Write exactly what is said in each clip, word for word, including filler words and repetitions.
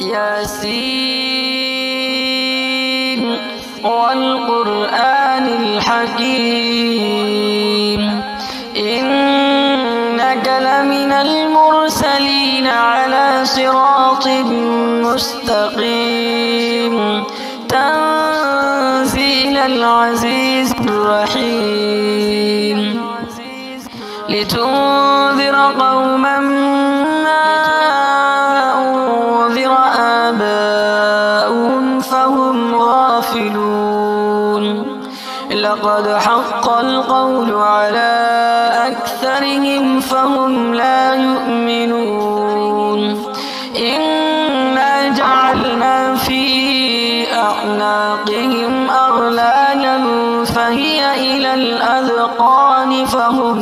ياسين والقرآن الحكيم إنك لمن المرسلين على صراط مستقيم تنزيل العزيز الرحيم لتنذر قوما ما أنذر آباؤهم فهم غافلون لقد حق القول على أكثرهم فهم لا يؤمنون إنا جعلنا في أعناقهم أغلالا فهي إلى الأذقان فهم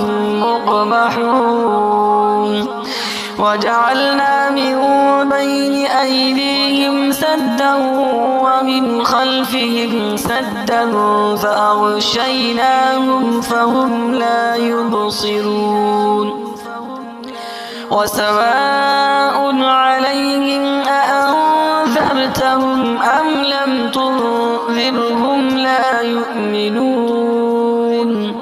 مقمحون وجعلنا من بين أيديهم سدا ومن خلفهم سدا فأغشيناهم فهم لا يبصرون وسواء عليهم أأنذرتهم أم لم تنذرهم لا يؤمنون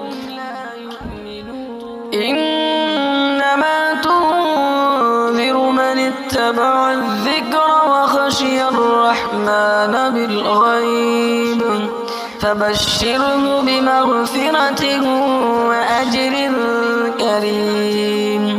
إنما تنذر من اتبع الذكر وخشي الرحمن بالغيب فبشره بمغفرة وأجر كريم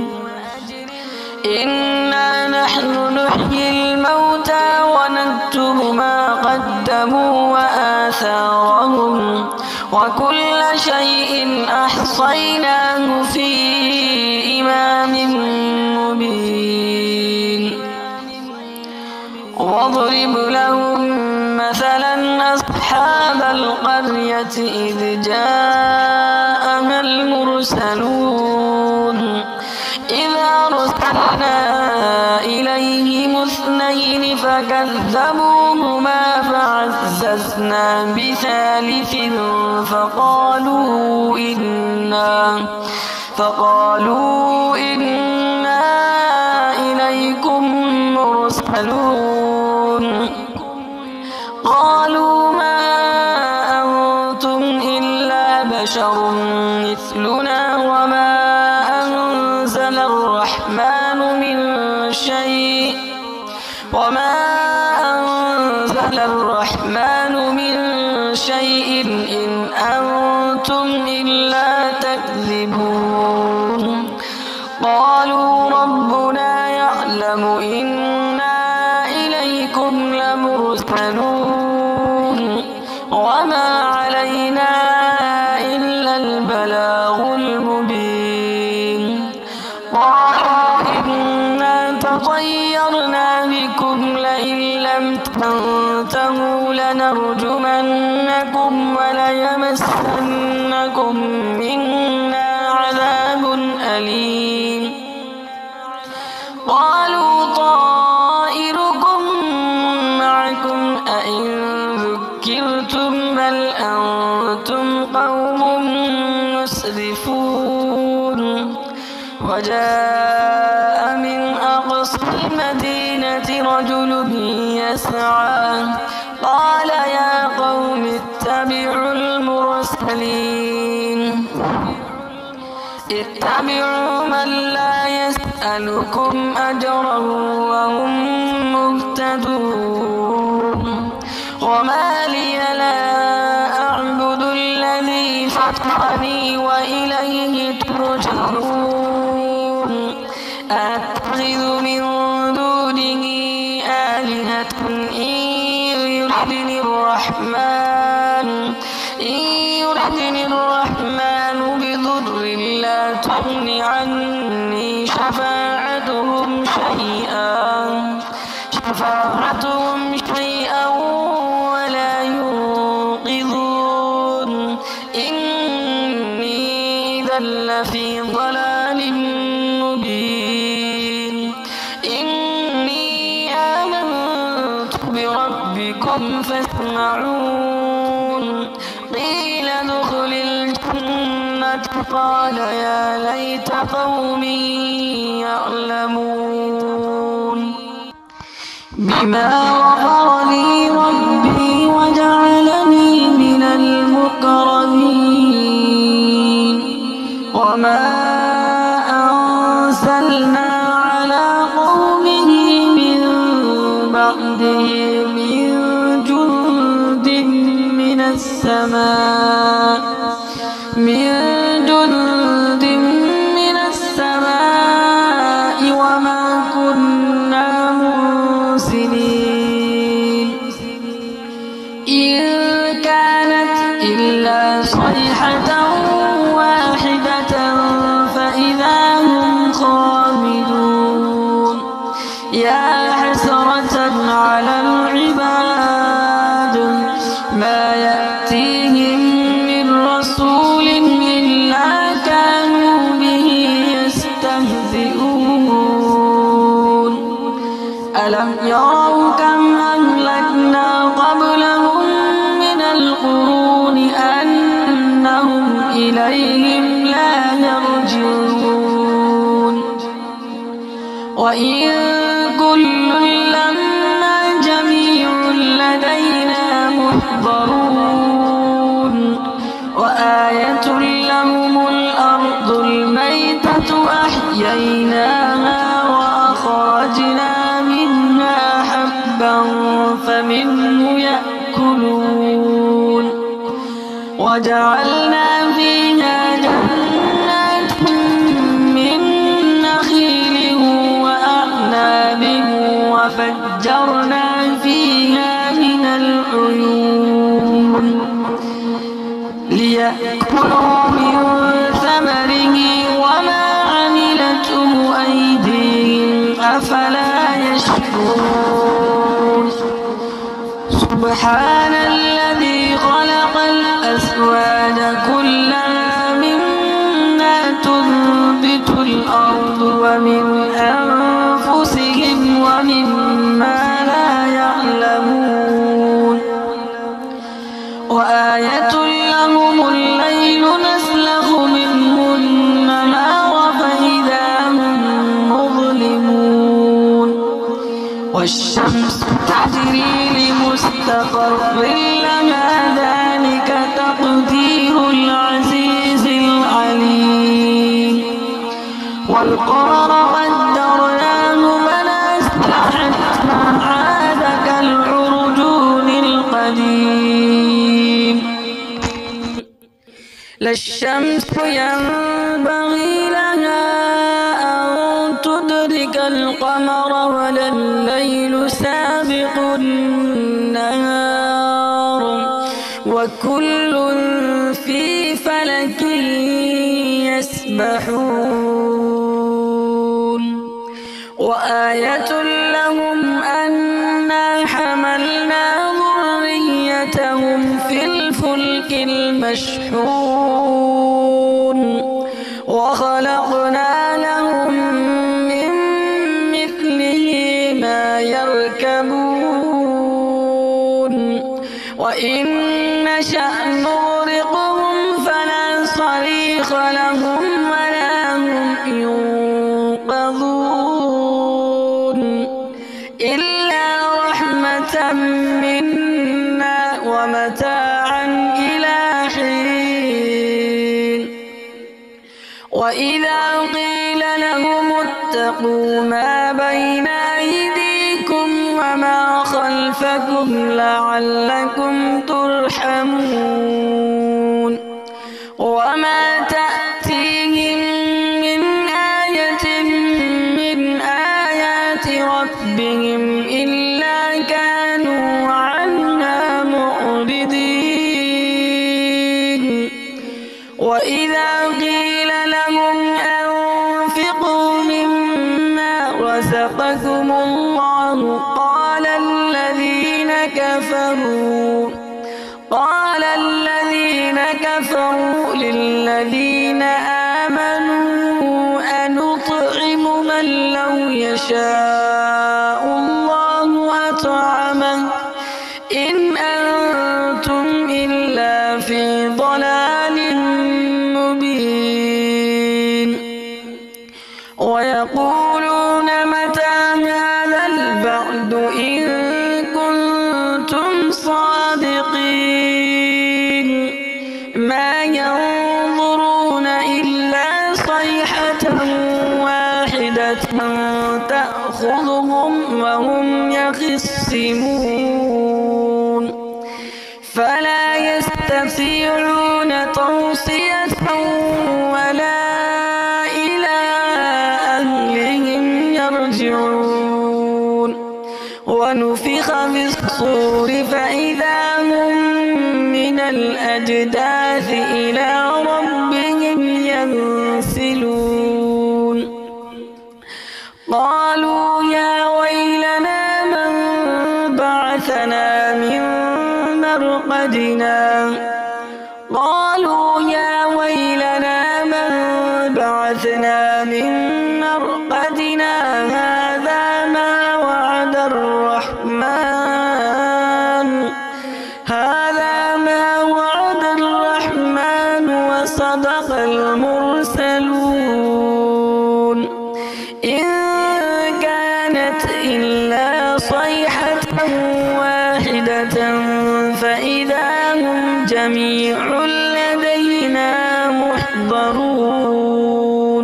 إنا نحن نحيي الموتى ونكتب ما قدموا وآثارهم وكل شيء أحصيناه في إمام مبين واضرب لهم مثلا أصحاب القرية إذ جاءها المرسلون إذا أرسلنا إليهم اثنين فكذبوهما فعززنا بثالث فقالوا إنا فقالوا إنا إليكم مرسلون قالوا ما أنتم إلا بشر مثلنا وما أنزل الرحمن من شيء وما أنزل الرحمن من شيء إن أنتم إلا تكذبون قالوا ربنا يعلم إنا إليكم لمرسلون وما علينا إلا البلاغ المبين قالوا إنا تطيرنا بكم لئن لم تنتهوا لنرجمنكم وليمسنكم منا عذاب أليم قالوا طائركم معكم أئن ذكرتم بل أنتم قوم مسرفون وجاء من أقصى المدينة رجل يسعى قال يا قوم اتبعوا المرسلين اتبعوا من لا يسألكم أجرا وهم مهتدون وما لي لا أعبد الذي فطرني وإليه ترجعون أتخذ من دونه آلهة إن يردني الرحمن إن يردني الرحمن بضر لا تغن عني شفاعتهم شيئا شفاعتهم شيئا ولا ينقذون إني إذا لفي ضلال مبين إني آمنت بربكم فاسمعون قيل ادخل الجنة قال يا ليت قومي يعلمون بما غفر لي ربي وجعلني من المكرمين وما أرسلنا على قومه من بعده من جند من السماء من جند من السماء وما كنا مرسلين إن كانت إلا صيحة واحدة فإذا هم خامدون يا حسرة على العباد ما يأتيهم من رسول إلا كانوا به يستهزئون ألم يروا كم أهلكنا قبلهم من القرون أنهم إليهم لا يرجعون وإن كل لما جميع لدينا محضرون وآية لهم الأرض الميتة أحييناها وأخرجنا منها حبا فمنه يأكلون وجعلنا فيها جنات من نخيل وأعناب وفجرنا فيها من العيون ليأكلوا من ثمره وما عملته أيديهم أفلا يشكرون سبحان الذي خلق الأزواج كلها مما تنبت الأرض ومن أنفسهم ومما لا يعلمون وآية لهم الليل نسلخ منه النهار فإذا هم مظلمون والشمس تجري لمستقر لها ذلك تقدير العزيز العليم والقمر قدرناه منازل حتى عاد كالعرجون القديم لا الشمس ينبغي لها أن تدرك القمر ولا الليل سابق النهار وكل في فلك يسبحون وآية لهم أنا حملنا ذريتهم في الفلك المشحون وخلقنا لهم من مثله ما يركبون وإن نشأ نغرقهم فلا صريخ لهم ولا هم ينقذون إلا رحمة منا ومتاعا إلى حين وإذا قيل لهم اتقوا ما بين أيديكم وما خلفكم لعلكم ترحمون وما تأتيهم من آية من آيات ربهم إلا كانوا عنها معرضين وإذا قيل لهم أنفقوا مما رزقكم الله قال الذين كفروا قال الذين كفروا للذين آمنوا أنطعم من لو يشاء الله أطعمه إن أنتم إلا في ضلال مبين ويقولون متى هذا البعد بعد إن كنتم صادقين ما ينظرون إلا صيحة واحدة تأخذهم وهم يخصمون فلا يستطيعون توصية ولا إلى أهلهم يرجعون ونفخ في الصور فإذا هم من الأجداث إلى ربهم ينسلون قالوا يا ويلنا من بعثنا من مرقدنا قالوا يا ويلنا من بعثنا من مرقدنا هذا ما وعد الرحمن هذا ما وعد الرحمن وصدق المرسلون إن كانت إلا صيحة واحدة فإذا هم جميع لدينا محضرون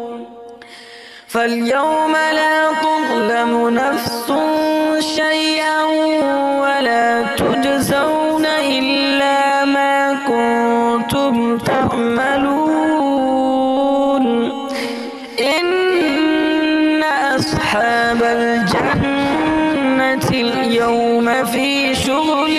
فاليوم لا تظلم نفس شيئا ولا تجزون إلا ما كنتم تعملون إن أصحاب الجنة اليوم في شغل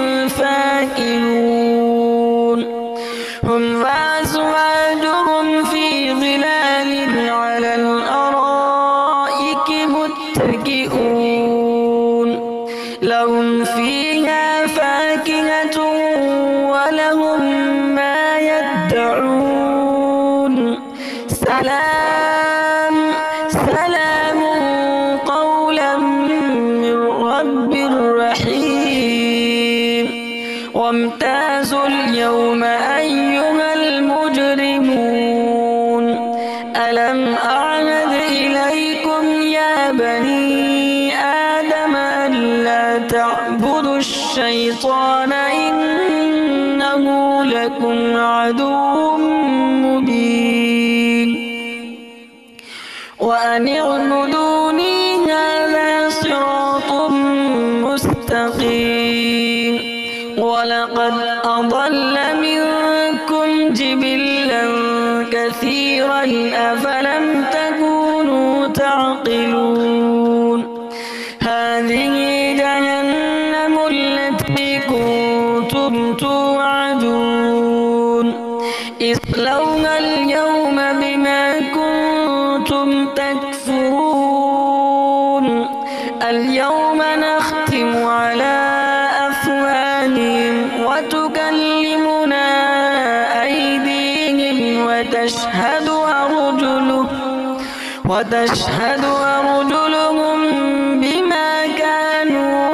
فاكهون هم وأزواجهم في ظلال على الأرائك متكئون لهم فيها فاكهة ولهم ما يدعون سلام سلام قولا من رب رحيم وامتازوا اليوم أيها المجرمون ألم أعهد إليكم يا بني آدم ألا تعبدوا الشيطان إنه لكم عدو مبين وأن اعبدوني هذا صراط مستقيم ولقد أضل منكم جبلا كثيرا أفلم تكونوا تعقلون هذه جهنم التي كنتم توعدون اصلوها اليوم بما كنتم تكفرون اليوم نختم على أفواههم وتكلمنا أيديهم وتشهد أرجلهم وتشهد أرجلهم بما كانوا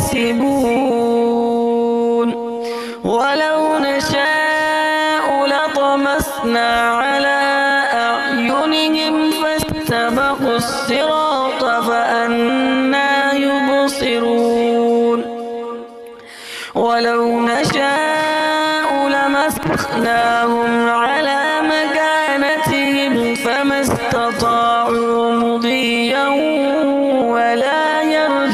يكسبون ولو نشاء لطمسنا على أعينهم فاستبقوا الصراط فأنى يبصرون ولو نشاء لمسخناهم على مكانتهم فما استطاعوا مضيا ولا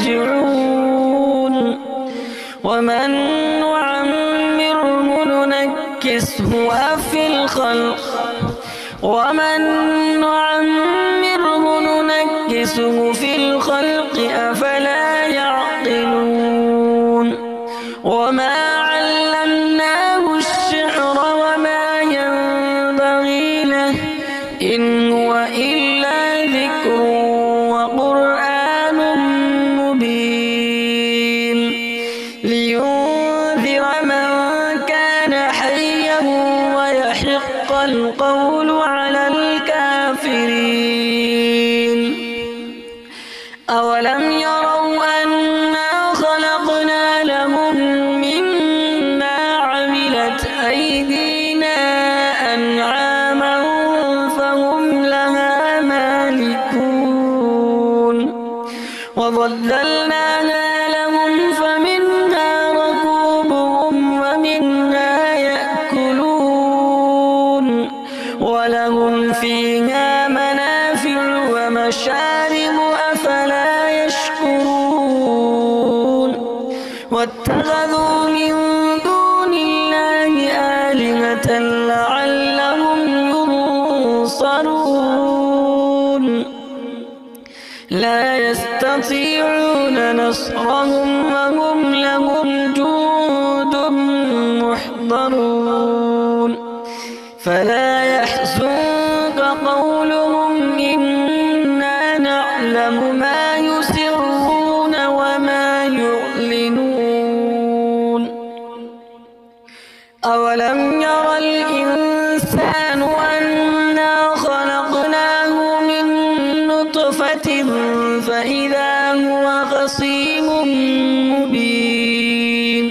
يرجعون ومن نعمره ننكسه في الخلق ومن نعمره ننكسه في الخلق أفلا يعقلون وما علمناه الشعر وما ينبغي له إن هو إلا ذكر وقرآن مبين لينذر من كان حيا ويحق القول على الكافرين أولم يروا أنا خلقنا لهم مما عملت أيدينا أنعاما فهم لها مالكون وظللنا فسقناها لهم فمنها ركوبهم ومنها يأكلون ولهم فيها منافع ومشارب أفلا يشكرون واتخذوا من دون الله آلهة لعلهم ينصرون لا يستطيعون نصرهم وهم لهم جند محضرون فلا يحزنك قولهم إنا نعلم ما يسرون وما يعلنون أولم ير الإنسان أنا خلقناه من نطفة فإذا هو خصيم مبين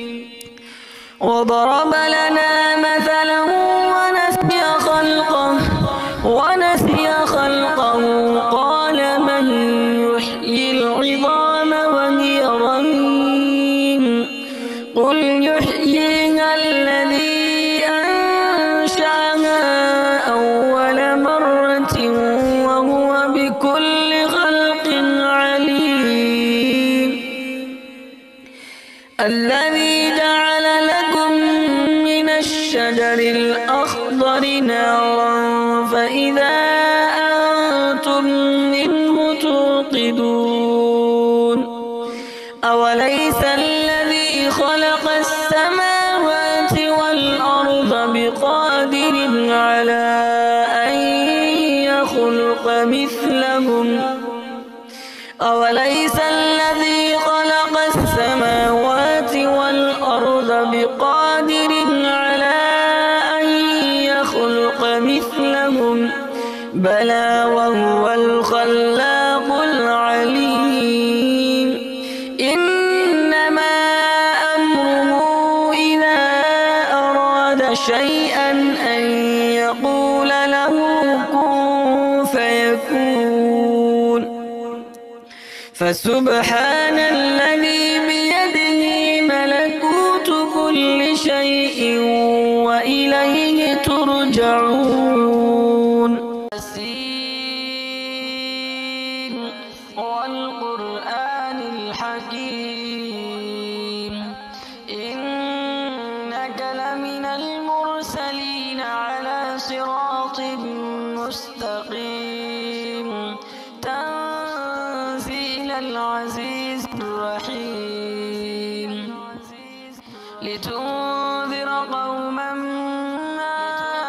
وضرب لنا مثلا ونسي خلقه ونسي خلقه قال من يحيي العظام وهي رميم قل يحييها الذي أنشأها أول مرة وهو بكل خلق عليم الذي جعل لكم من الشجر الأخضر نارا فإذا أنتم منه توقدون أوليس الذي خلق السماوات والأرض بقادر على أن يخلق مثلهم أوليس الذي خلق السماوات والأرض بقادر على أن يخلق مثلهم بلى وهو الخلاق العليم إنما أمره إذا أراد شيئا أن يقول له كن فيكون فسبحان الذي بيده ملكوت كل شيء وإليه ترجعون والقرآن الحكيم إنك لمن المرسلين على صراط مستقيم تنزيل العزيز الرحيم لتنذر قوما ما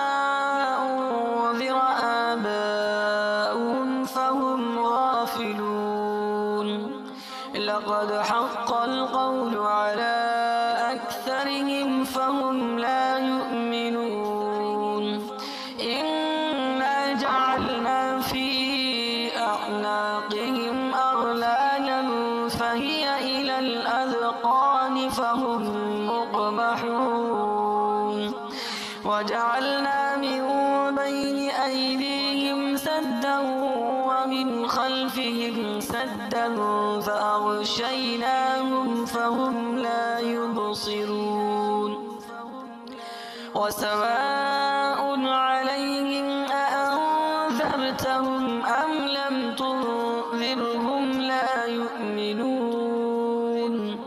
أنذر آباؤهم فهم غافلون لقد حق القول على أكثرهم فهم لا يؤمنون إنا جعلنا في أعناقهم أغلالا فهي إلى الأذقان فهم مقمحون وجعلنا من بين أيديهم سدا ومن خلفهم سدا فأغشيناهم فهم لا يبصرون وسواء عليهم أأنذرتهم أم لم تنذرهم لا يؤمنون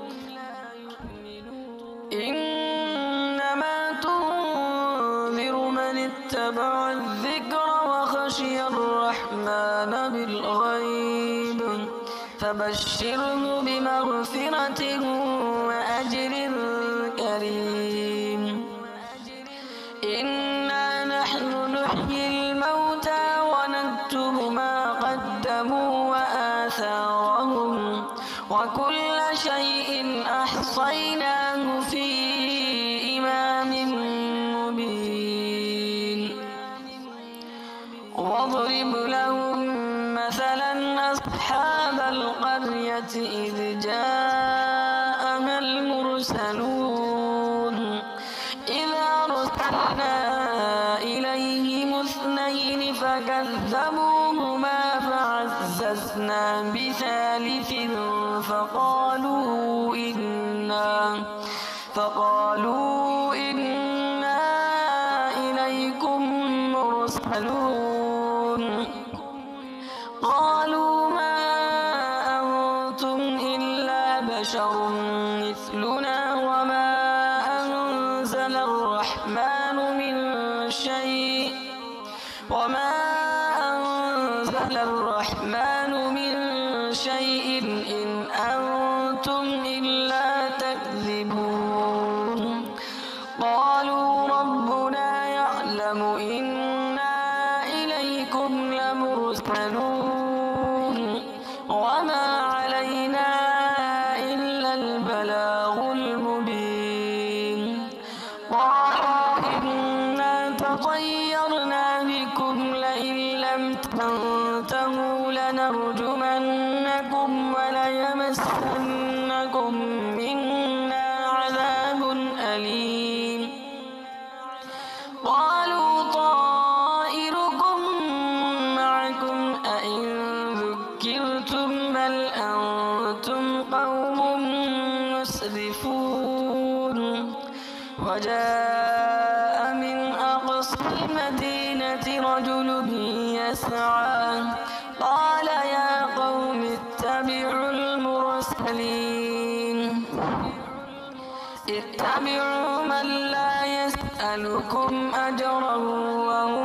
إنما تنذر من اتبع الذكر وخشي الرحمن بالغيب فبشره بمغفرة وأجر كريم إنا نحن نحيي الموتى ونكتب ما قدموا وآثارهم وكل شيء أحصيناه في إمام مبين واضرب لهم مثلا أصحاب القرية إذ جاءها المرسلون إذ أرسلنا إليهم اثنين فكذبوهما فعززنا بثالث فقالوا إنا فقالوا إنا إليكم مرسلون قالوا ما أنتم إلا بشر مثلنا وما أنزل الرحمن من شيء وما أنزل الرحمن من شيء إن أنتم إلا تكذبون قالوا ربنا يعلم إنا إليكم لمرسلون وما علينا إلا البلاغ المبين قالوا إنا تطيرنا بكم لئن لم تنتهوا لنرجمنكم وليمسنكم منا عذاب أليم قالوا طائركم معكم أئن ذكرتم بل أنتم قوم مسرفون وجاء من أقصى المدينة رجل يسعى قال يا قوم اتبعوا المرسلين اتبعوا من لا يسألكم أجرا وهم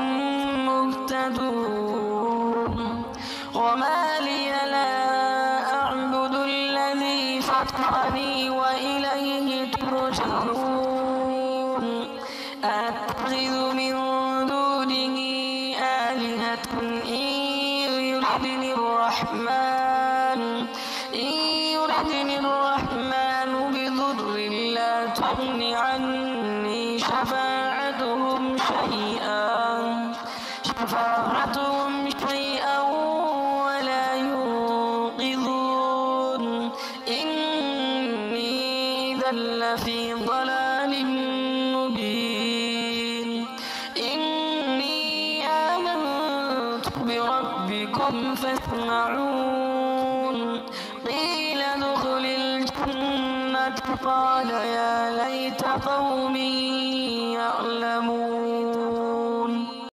مهتدون وما لي لا أعبد الذي فطرني وإليه ترجعون أتخذ من دونه آلهة إن يردني الرحمن إن يردني الرحمن بضر لا تغن عني شفاعتهم شيئا شفاعتهم شيئا ولا ينقذون إني إذا لفي ضلال مبين إني آمنت بربكم فاسمعون قيل ادخل الجنة قال يا ليت قومي يعلمون